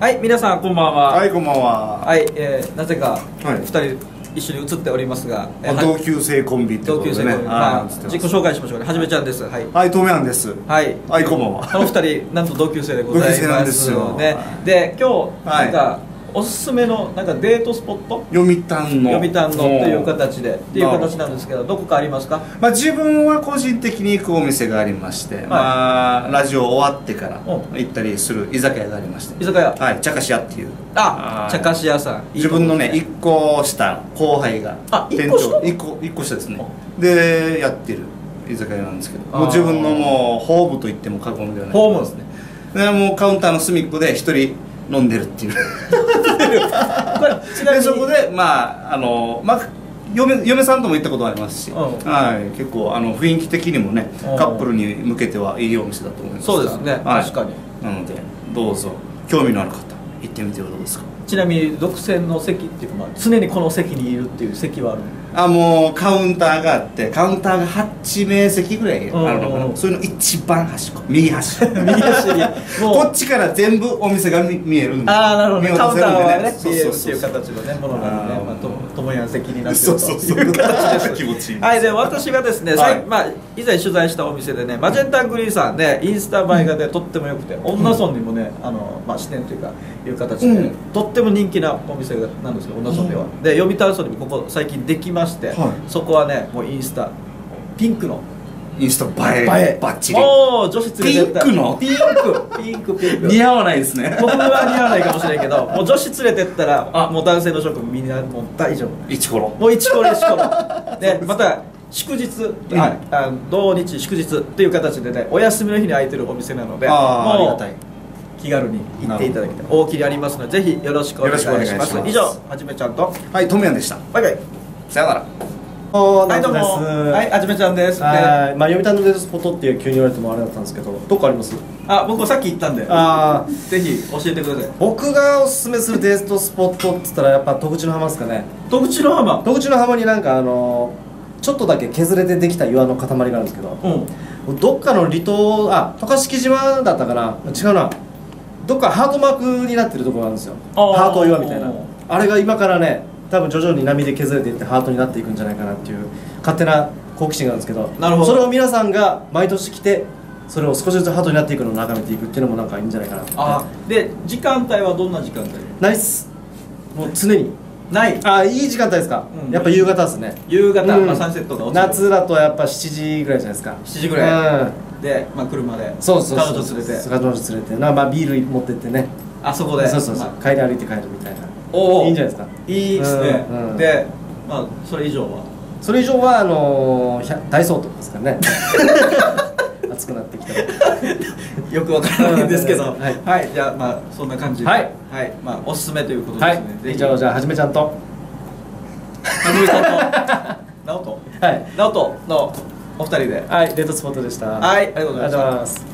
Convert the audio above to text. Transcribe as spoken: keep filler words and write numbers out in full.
はい、皆さんこんばんは。 はい、こんばんは。 はい、えー、なぜかはい二人一緒に写っておりますが、えー同級生コンビってこ同級生とでね。 のまあはい自己紹介しましょうね。はじめちゃんです。はい。 はい、トメヤンです。 はい。 はい、こんばんは。 この二人なんと同級生でござい同級生なんまですすよね。で、今日はいなんかおすすめのなんかデートスポット、 読谷の読谷のという形でっていうなるほど形なんですけど、どこかありますか？ まあ自分は個人的に行くお店がありまして、まあラジオ終わってから行ったりする居酒屋がありまして、 居酒屋。 はい、茶菓子屋っていう。 あ、茶菓子屋さん。 自分のね一個下後輩があ一個下一個一個下ですね。でやってる居酒屋なんですけど、もう自分のもうホームと言っても過言ではない。 ホームですね。 でもうカウンターの隅っこで一人飲んでるっていう。 これちなみにでそこでまああのまあ嫁嫁さんとも行ったことありますし、 うんはい、結構あの雰囲気的にもねうんカップルに向けてはいいお店だと思います。 そうですね。 はい、 確かに。 なのでどうぞ興味のある方行ってみてはどうですか。 ちなみに独占の席っていうか、まあ、常にこの席にいるっていう席はあるの？ あ、もうカウンターがあってカウンターがはち名席ぐらいあるのかうんうんな。それの一番端っこ右端右足にもうこっちから全部お店が見見えるんで。 ああ、なるほどね。 見カウンターはねそう見えるそうそうっていう形のねものなので、 あーまあとともやん席になってそうるとそうそういう形です。 気持ちいい。 はい、で私がですね、 はいさいまあ以前取材したお店でね、マジェンタグリーンさんでインスタ映えがねとっても良くて、恩納村にもねあのまあ支店というかいう形で、 うんとっても人気なお店なんですよ、恩納村では。で読谷村にもここ最近できまして、 はいそこはねもうインスタピンクのインスタ映え映えバッチリ。 もう女子連れてったピンクのピンクピンクピンク似合わないですね。 僕は似合わないかもしれんけど、もう女子連れてったらあもう男性の諸君みんなもう大丈夫、 イチコロ。 もう一コロ一コロでまた祝日、 んはい、あの土日祝日っていう形でねお休みの日に空いてるお店なので、 あーありもうがたい。 気軽に行っていただきたい。大喜利ありますのでぜひよろしくお願いします。 よろしくお願いします以上はじめちゃんとはい、トメヤンでした。 バイバイ。 さよなら。 はいどうもはいはじめちゃんです。ではい、まあ読谷のデートスポットっていう急に言われてもあれだったんですけど、どこあります？ あ僕さっき言ったんでああ、 ぜひ教えてください。 僕がおすすめするデートスポットって言ったらやっぱ戸口の浜ですかね。 戸口の浜。 戸口の浜になんかあのちょっとだけ削れてできた岩の塊があるんですけど、 うん。 どっかの離島、あ、渡嘉敷島だったかな、違うな、どっかハートマークになってるところなんですよ。 あーハート岩みたいな。あれが今からね、多分徐々に波で削れていってハートになっていくんじゃないかなっていう勝手な好奇心があるんですけど、 なるほどそれを皆さんが毎年来てそれを少しずつハートになっていくのを眺めていくっていうのもなんかいいんじゃないかなと思って。 あで時間帯はどんな時間帯？ ナイス、もう常にない。 あ、いい時間帯ですか、 うんやっぱ夕方ですね。 夕方、 うんまあ、サンセットが落ちる夏だとやっぱしちじぐらいじゃないですか。 しちじぐらい、 うん、 で、まあ、車でそうそうそう、 彼女連れて彼女連れてな、まあ、ビール持ってってね、 あそこでそうそうそう、 まあ帰り歩いて帰るみたいな。 おーいいんじゃないですか。 いいですね、 うんうんで、まあ、それ以上はそれ以上はあのー、ひゃ大相当ですからね。暑くなってきたら。 よくわからないんですけど、 うんはい、 はいじゃあまあそんな感じではい、 はいまあ、おすすめということはいですね、ぜひじゃあじゃあはじめちゃんと、 はじめさんと直人はい直人のお二人ではい、デートスポットでした。 はいありがとうございましたありがとうございます。